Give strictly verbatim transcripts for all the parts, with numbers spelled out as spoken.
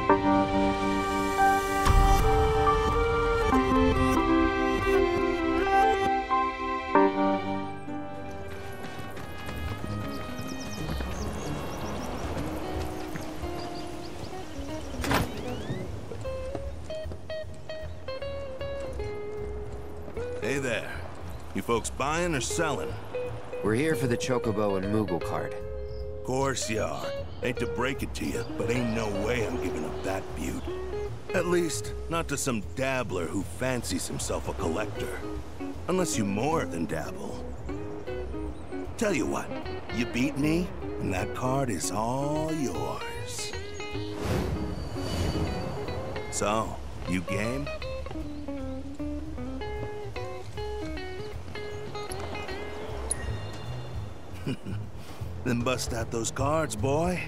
Hey there. You folks buying or selling? We're here for the Chocobo and Moogle card. Course you are. Hate to break it to you, but ain't no way I'm giving up that beaut. At least, not to some dabbler who fancies himself a collector. Unless you more than dabble. Tell you what, you beat me, and that card is all yours. So, you game? Then bust out those cards, boy.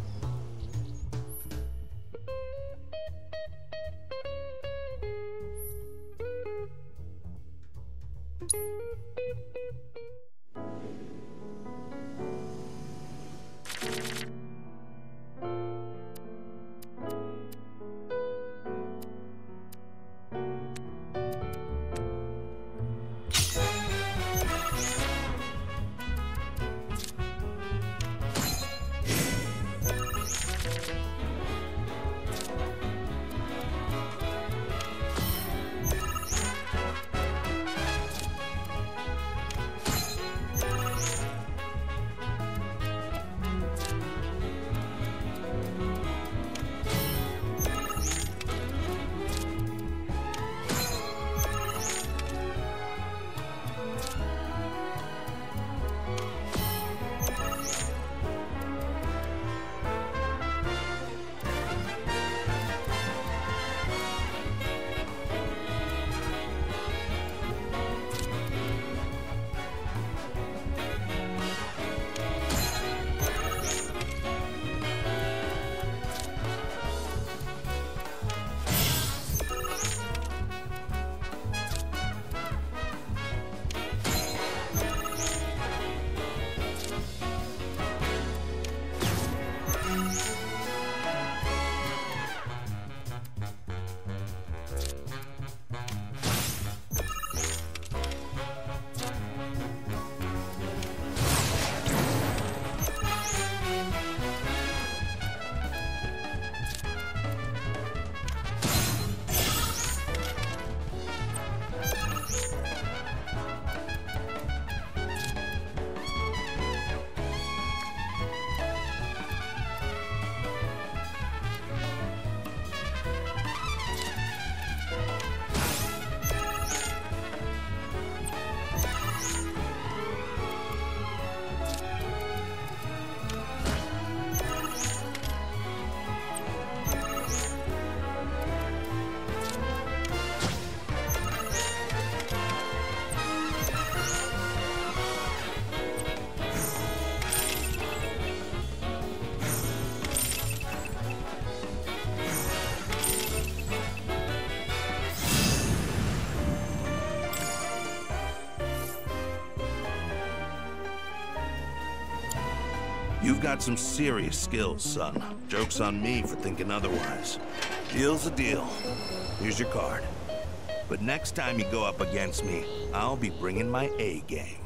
You've got some serious skills, son. Joke's on me for thinking otherwise. Deal's a deal. Here's your card. But next time you go up against me, I'll be bringing my A game.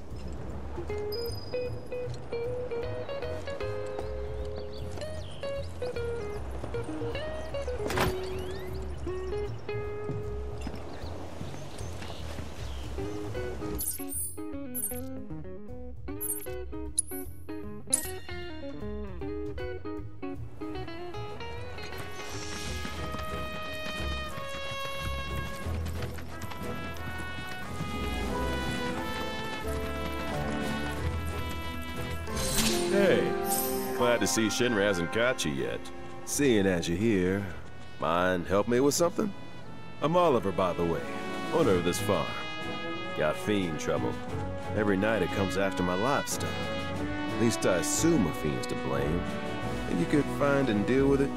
Hey, glad to see Shinra hasn't got you yet. Seeing as you're here, mind help me with something? I'm Oliver, by the way, owner of this farm. Got fiend trouble. Every night it comes after my livestock. At least I assume a fiend's to blame. And you could find and deal with it?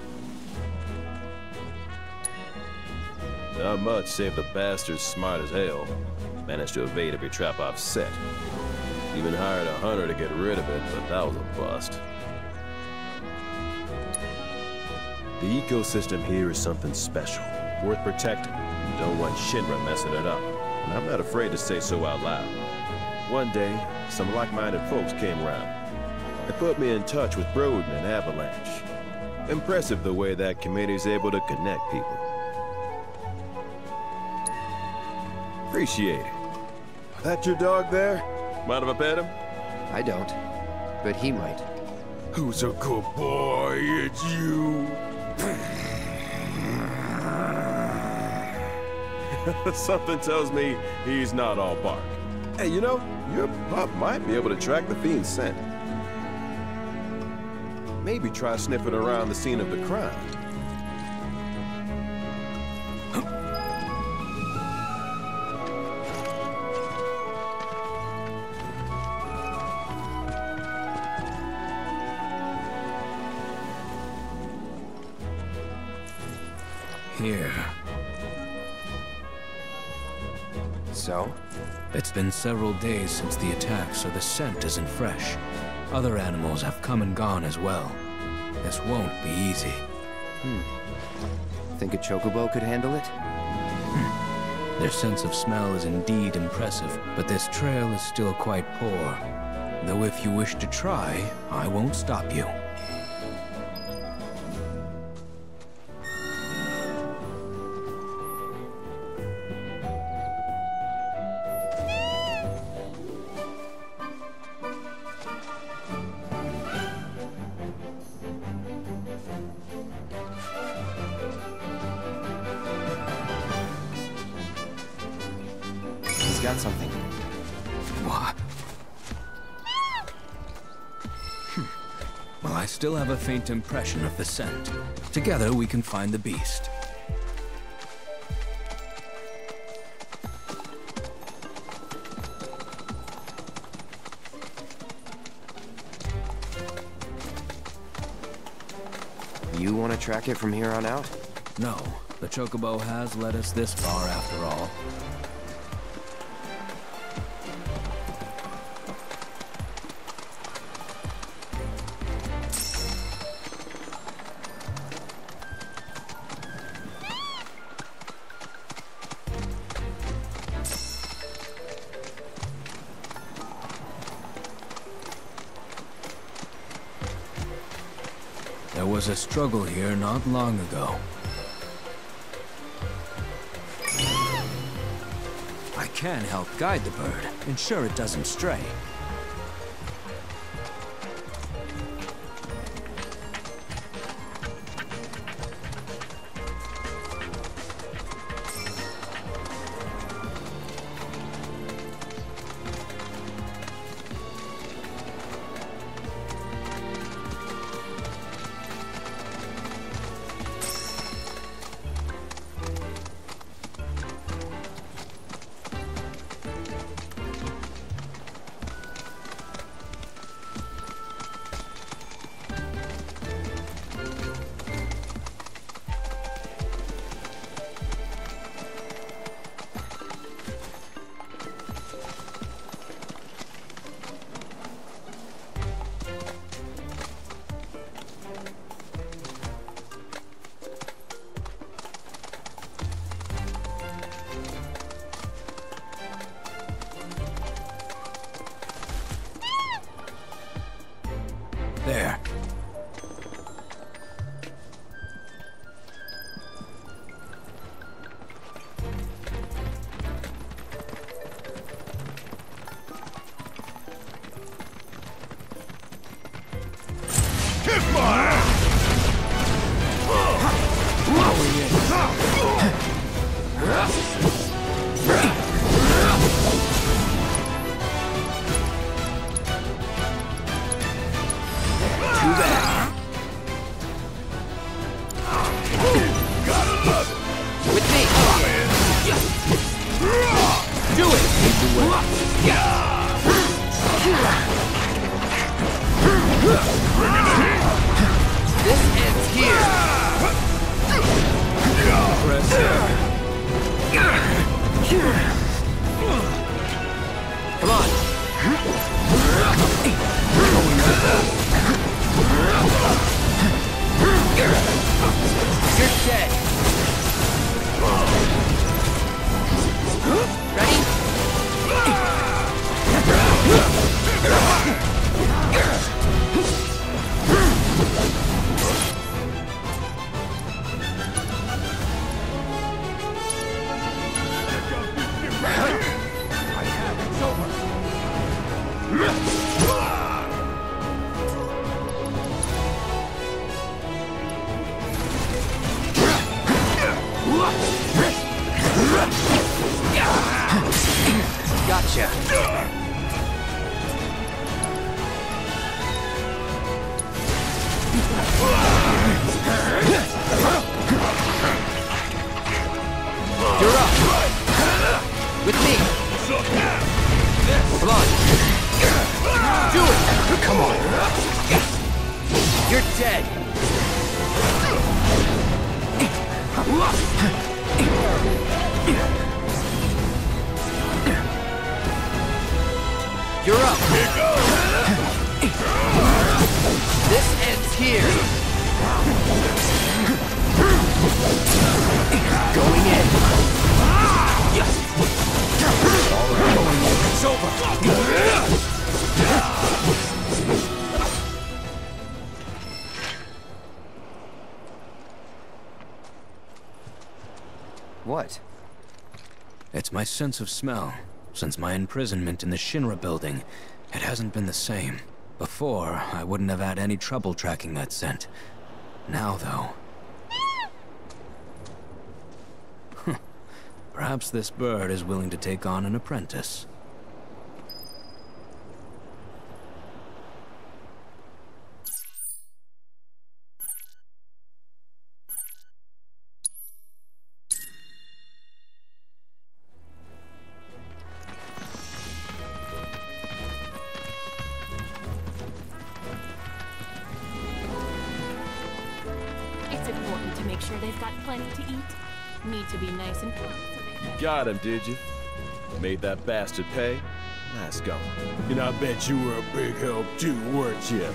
Not much, save the bastard's smart as hell. Managed to evade every trap I've set. Even hired a hunter to get rid of it, but that was a bust. The ecosystem here is something special, worth protecting. Don't want Shinra messing it up, and I'm not afraid to say so out loud. One day, some like-minded folks came around. They put me in touch with Broden and Avalanche. Impressive the way that committee's able to connect people. Appreciate it. That your dog there? Mind if I pet him? I don't, but he might. Who's a good boy? It's you. Something tells me he's not all bark. Hey, you know, your pup might be able to track the fiend's scent. Maybe try sniffing around the scene of the crime. Here. So? It's been several days since the attack, so the scent isn't fresh. Other animals have come and gone as well. This won't be easy. Hmm. Think a chocobo could handle it? Hmm. Their sense of smell is indeed impressive, but this trail is still quite poor. Though if you wish to try, I won't stop you. Got something. What? Hmm. Well, I still have a faint impression of the scent. Together, we can find the beast. You want to track it from here on out? No. The chocobo has led us this far after all. There was a struggle here not long ago. I can help guide the bird, ensure it doesn't stray. Gotcha. You're up. With me. Come on. Do it. Come on. You're dead. You're up. This ends here. Going in. All right. Going in. It's over. What? It's my sense of smell. Since my imprisonment in the Shinra building, it hasn't been the same. Before, I wouldn't have had any trouble tracking that scent. Now, though... Perhaps this bird is willing to take on an apprentice. It's important to make sure they've got plenty to eat. Need to be nice and plump so they... Got him, did you? Made that bastard pay? Nice going. And I bet you were a big help too, weren't you?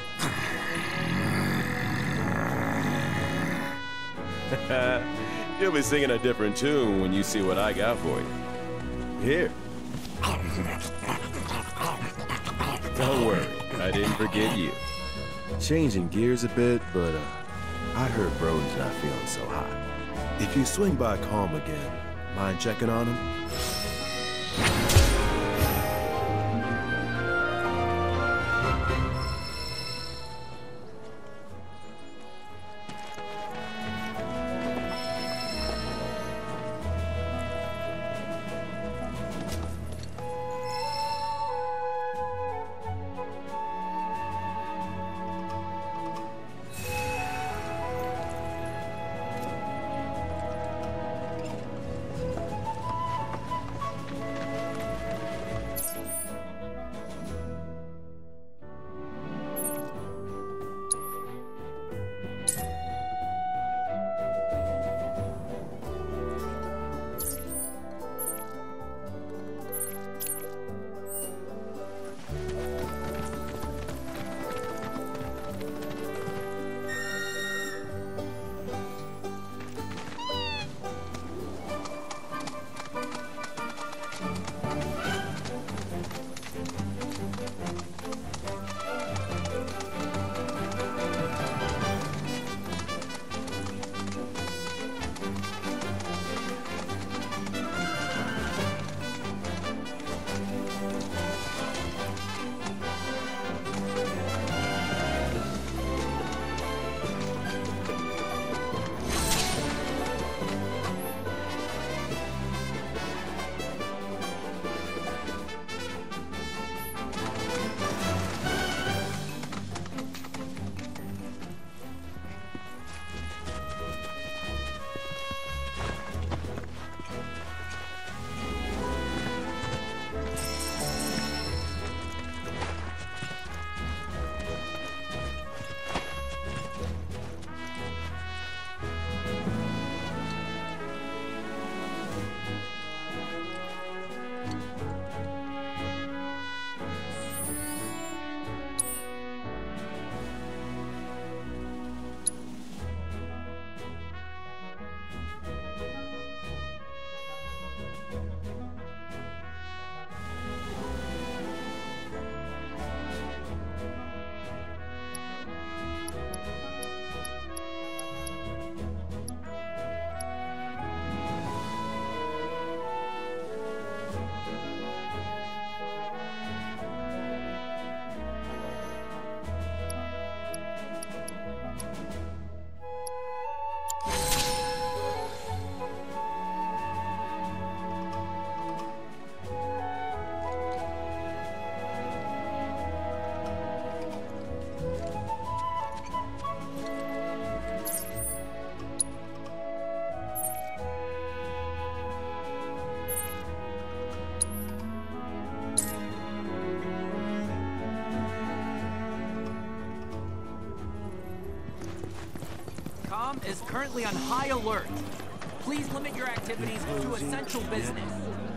You'll be singing a different tune when you see what I got for you. Here. Don't worry, I didn't forget you. Changing gears a bit, but uh, I heard Broden's not feeling so hot. If you swing by Calm again, mind checking on him? com is currently on high alert. Please limit your activities to essential business.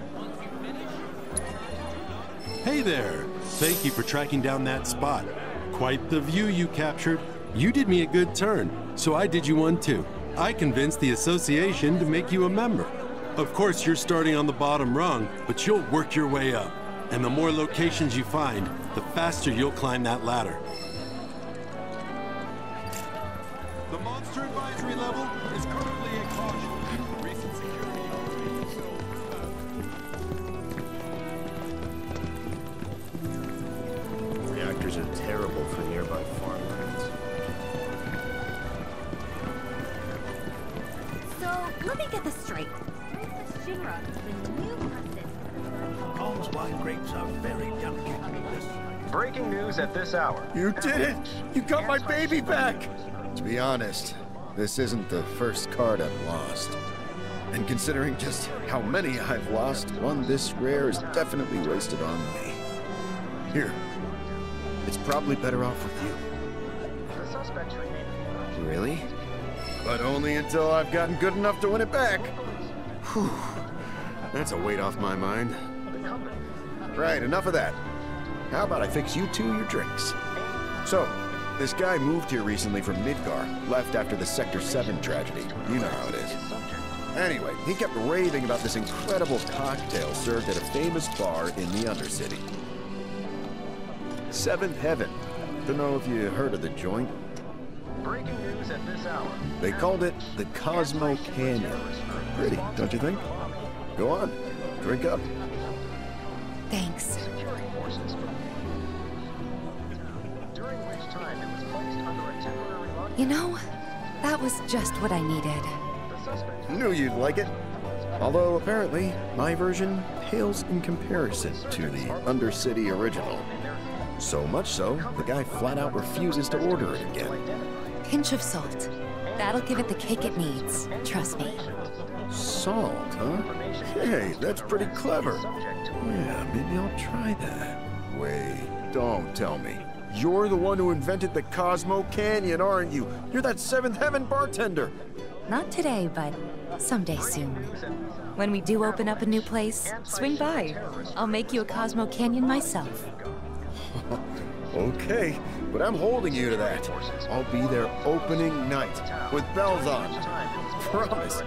Hey there! Thank you for tracking down that spot. Quite the view you captured. You did me a good turn, so I did you one too. I convinced the association to make you a member. Of course, you're starting on the bottom rung, but you'll work your way up. And the more locations you find, the faster you'll climb that ladder. The monster advisory level is currently a caution. Recent security updates show... Reactors are terrible for nearby farmlands. So, let me get this straight. Shinra, the new president. Kong's wine grapes are very delicate. Breaking news at this hour. You did it! You got my baby back! To be honest, this isn't the first card I've lost. And considering just how many I've lost, one this rare is definitely wasted on me. Here. It's probably better off with you. The suspects remain. Really? But only until I've gotten good enough to win it back. Whew. That's a weight off my mind. Right, enough of that. How about I fix you two your drinks? So, this guy moved here recently from Midgar, left after the Sector seven tragedy. You know how it is. Anyway, he kept raving about this incredible cocktail served at a famous bar in the Undercity. Seventh Heaven. Don't know if you heard of the joint. Breaking news at this hour. They called it the Cosmo Canyon. Pretty, don't you think? Go on, drink up. Thanks. Security forces. During which time it was placed under a temporary lockdown. You know, that was just what I needed. The suspect. Knew you'd like it. Although, apparently, my version pales in comparison to the Undercity original. So much so, the guy flat out refuses to order it again. Pinch of salt. That'll give it the kick it needs. Trust me. Salt, huh? Hey, that's pretty clever. Yeah, maybe I'll try that. Wait, don't tell me. You're the one who invented the Cosmo Canyon, aren't you? You're that Seventh Heaven bartender. Not today, but someday soon. When we do open up a new place, swing by. I'll make you a Cosmo Canyon myself. Okay, but I'm holding you to that. I'll be there opening night, with bells on. Promise.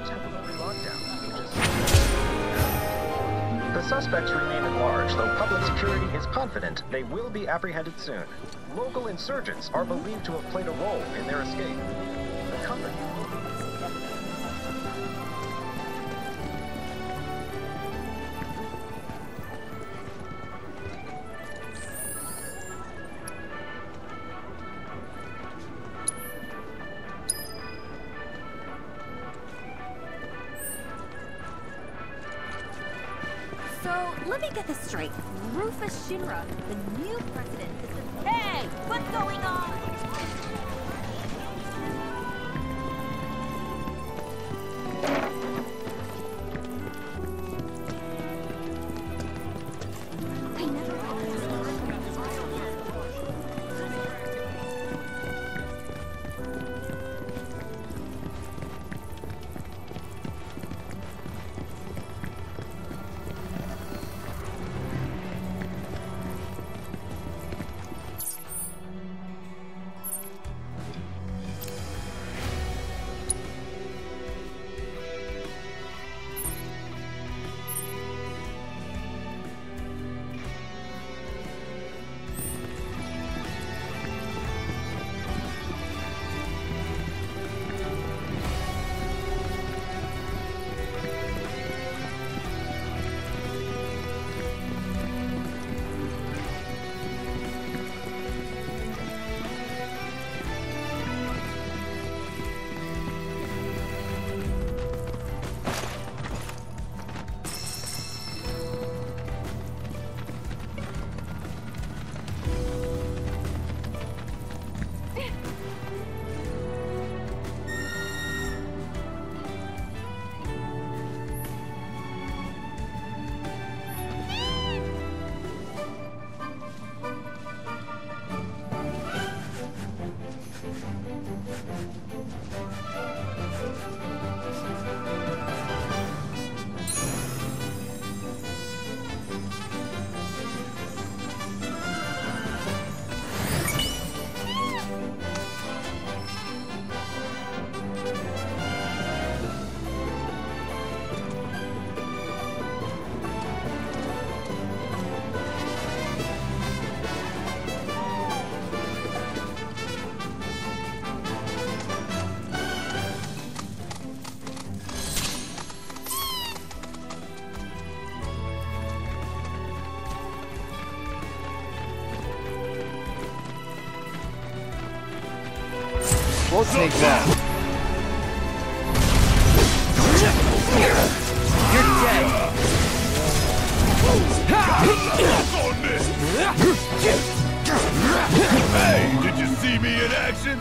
The suspects remain at large, though public security is confident they will be apprehended soon. Local insurgents are believed to have played a role in their escape. The company will be... So, let me get this straight. Rufus Shinra, the new president, is the... Hey! What's going on? I never... We'll take that. You're dead. Hey, did you see me in action?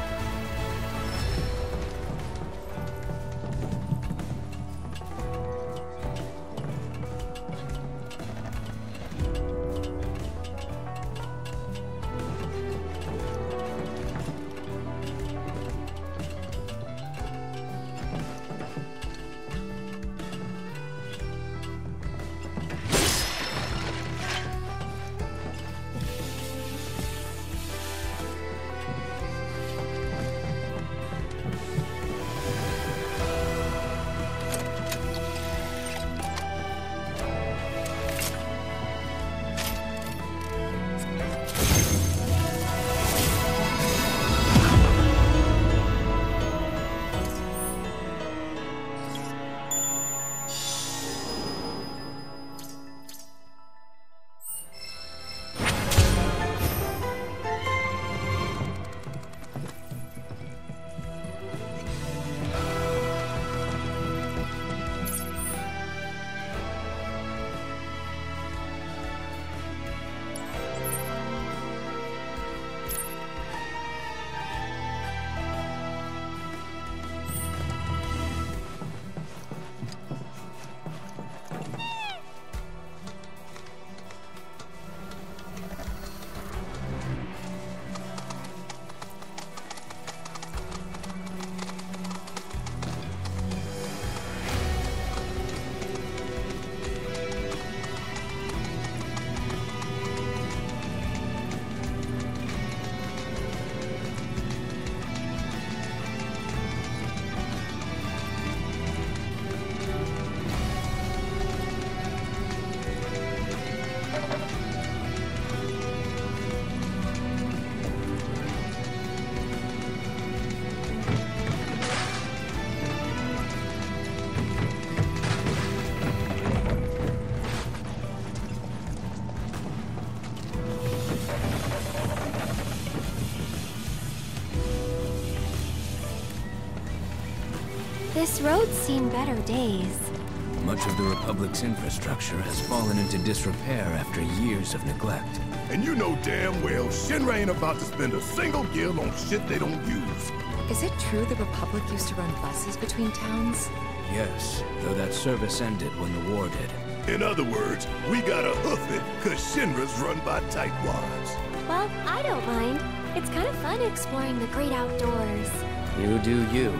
This road's seen better days. Much of the Republic's infrastructure has fallen into disrepair after years of neglect. And you know damn well Shinra ain't about to spend a single gil on shit they don't use. Is it true the Republic used to run buses between towns? Yes, though that service ended when the war did. In other words, we gotta hoof it, cause Shinra's run by tightwads. Well, I don't mind. It's kind of fun exploring the great outdoors. You do you.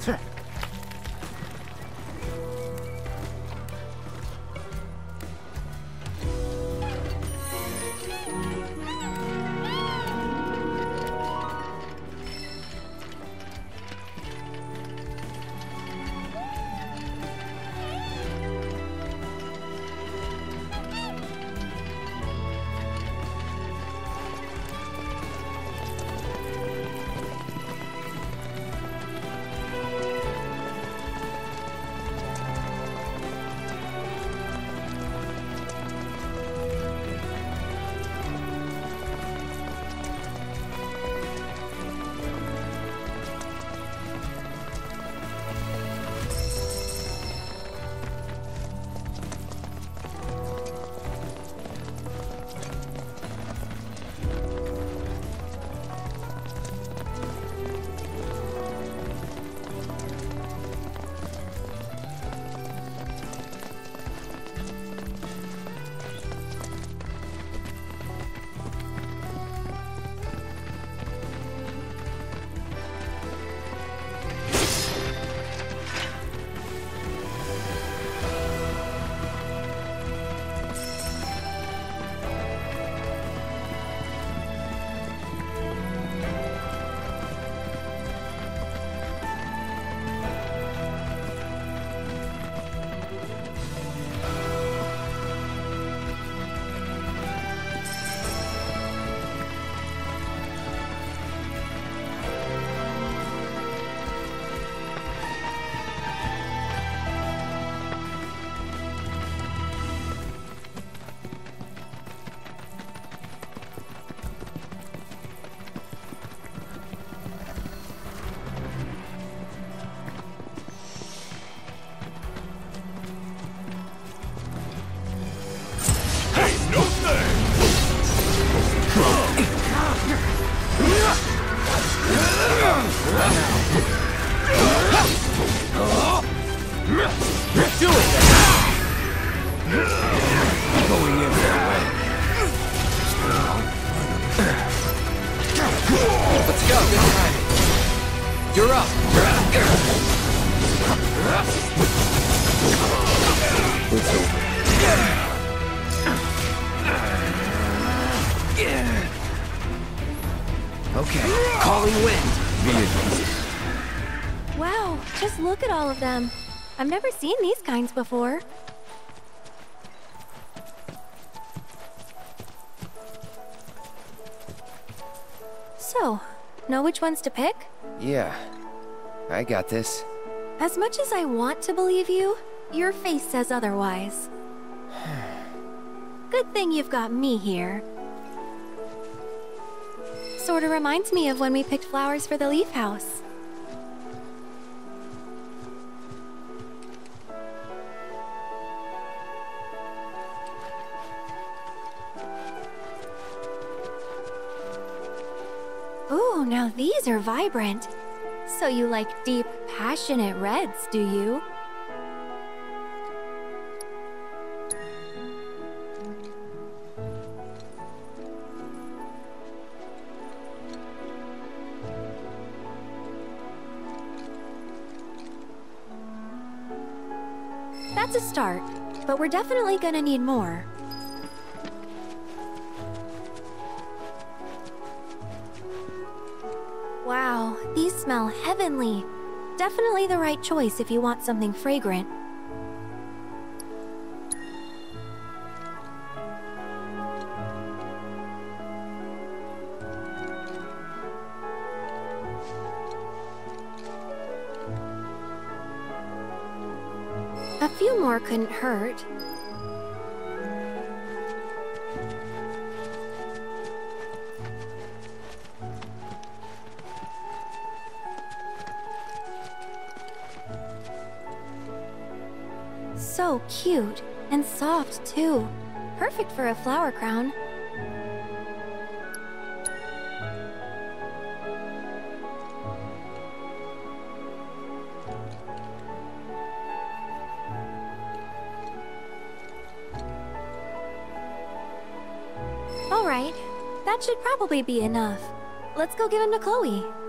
Wow, just look at all of them. I've never seen these kinds before. So, know which ones to pick? Yeah, I got this. As much as I want to believe you, your face says otherwise. Good thing you've got me here. Sorta reminds me of when we picked flowers for the Leaf House. Ooh, now these are vibrant. So you like deep, passionate reds, do you? That's a start, but we're definitely gonna need more. Wow, these smell heavenly. Definitely the right choice if you want something fragrant. A few more couldn't hurt. So cute, and soft too. Perfect for a flower crown. Alright, that should probably be enough. Let's go give him to Chloe.